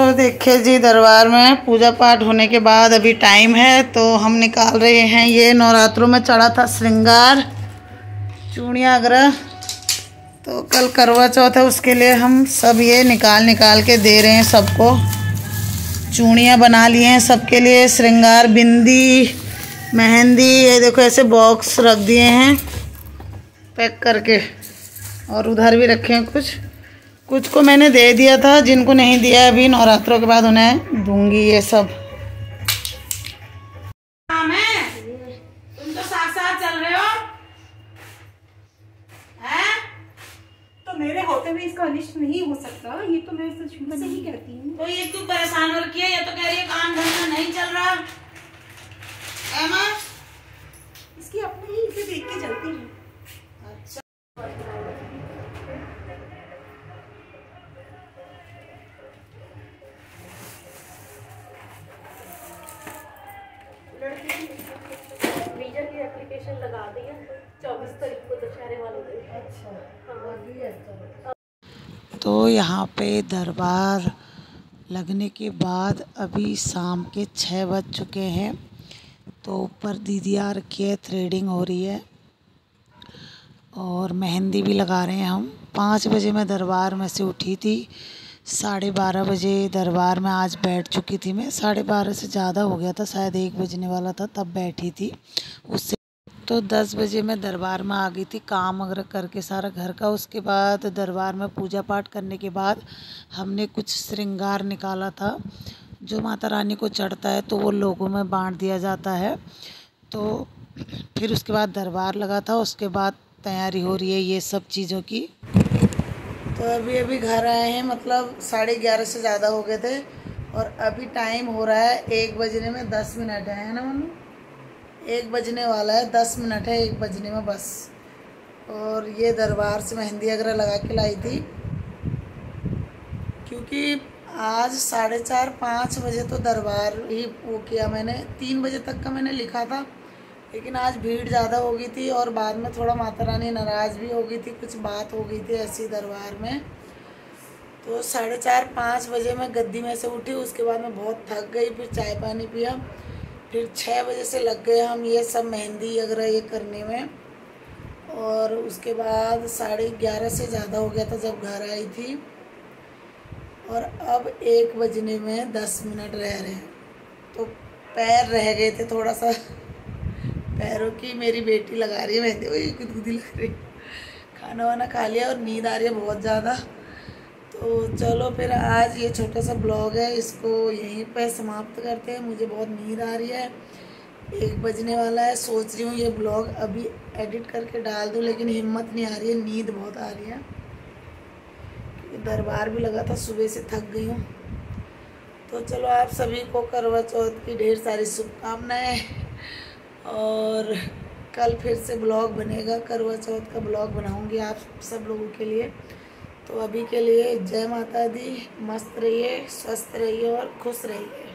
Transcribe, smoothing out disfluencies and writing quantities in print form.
देखिए जी, दरबार में पूजा पाठ होने के बाद अभी टाइम है तो हम निकाल रहे हैं ये नवरात्रों में चढ़ा था श्रृंगार चूड़ियाँ वगैरह। तो कल करवा चौथ है, उसके लिए हम सब ये निकाल के दे रहे हैं सबको। चूड़ियाँ बना लिए हैं सबके लिए, श्रृंगार, बिंदी, मेहंदी, ये देखो ऐसे बॉक्स रख दिए हैं पैक करके, और उधर भी रखे हैं कुछ को मैंने दे दिया था, जिनको नहीं दिया अभी नवरात्रों के बाद उन्हें दूंगी ये सब। काम है, तुम तो साथ साथ चल रहे हो हैं? तो मेरे होते हुए इसका अनिष्ट नहीं हो सकता, ये तो मैं सही कहती हूँ। तो ये क्यों परेशान हो रखी है? ये तो कह रही है काम धंधा नहीं चल रहा है माँ। इसकी अपने ही इसे देख के चलती है। अच्छा, वीजा की एप्लीकेशन लगा दी है 24 तारीख को दशहरे वाले दिन। अच्छा। तो यहाँ पे दरबार लगने के बाद अभी शाम के 6 बज चुके हैं। तो ऊपर दीदी आ रखी है, थ्रेडिंग हो रही है और मेहंदी भी लगा रहे हैं हम। 5 बजे मैं दरबार में से उठी थी, 12:30 बजे दरबार में आज बैठ चुकी थी मैं। 12:30 से ज़्यादा हो गया था, शायद 1 बजने वाला था तब बैठी थी। उससे तो 10 बजे मैं दरबार में आ गई थी, काम वगैरह करके सारा घर का। उसके बाद दरबार में पूजा पाठ करने के बाद हमने कुछ श्रृंगार निकाला था जो माता रानी को चढ़ता है, तो वो लोगों में बांट दिया जाता है। तो फिर उसके बाद दरबार लगा था, उसके बाद तैयारी हो रही है ये सब चीज़ों की। तो अभी घर आए हैं, मतलब 11:30 से ज़्यादा हो गए थे और अभी टाइम हो रहा है 1 बजने में 10 मिनट है ना मनु? 1 बजने वाला है, 10 मिनट है 1 बजने में बस। और ये दरबार से मेहंदी वगैरह लगा के लाई थी, क्योंकि आज 4:30-5 बजे तो दरबार ही वो किया मैंने। 3 बजे तक का मैंने लिखा था, लेकिन आज भीड़ ज़्यादा हो गई थी और बाद में थोड़ा माता रानी नाराज़ भी हो गई थी, कुछ बात हो गई थी ऐसी दरबार में। तो 4:30-5 बजे मैं गद्दी में से उठी, उसके बाद मैं बहुत थक गई, फिर चाय पानी पिया, फिर 6 बजे से लग गए हम ये सब मेहंदी वगैरह ये करने में। और उसके बाद 11:30 से ज़्यादा हो गया था जब घर आई थी, और अब 1 बजने में 10 मिनट रह रहे हैं। तो पैर रह गए थे थोड़ा सा, पैरों की मेरी बेटी लगा रही है मेहंदी, वही गुदगुदी लग रही। खाना वाना खा लिया और नींद आ रही है बहुत ज़्यादा। तो चलो फिर आज ये छोटा सा ब्लॉग है, इसको यहीं पे समाप्त करते हैं। मुझे बहुत नींद आ रही है, 1 बजने वाला है। सोच रही हूँ ये ब्लॉग अभी एडिट करके डाल दूँ, लेकिन हिम्मत नहीं आ रही है, नींद बहुत आ रही है। दरबार भी लगा था, सुबह से थक गई हूँ। तो चलो, आप सभी को करवा चौथ की ढेर सारी शुभकामनाएं, और कल फिर से ब्लॉग बनेगा, करवा चौथ का ब्लॉग बनाऊंगी आप सब लोगों के लिए। तो अभी के लिए जय माता दी, मस्त रहिए, स्वस्थ रहिए और खुश रहिए।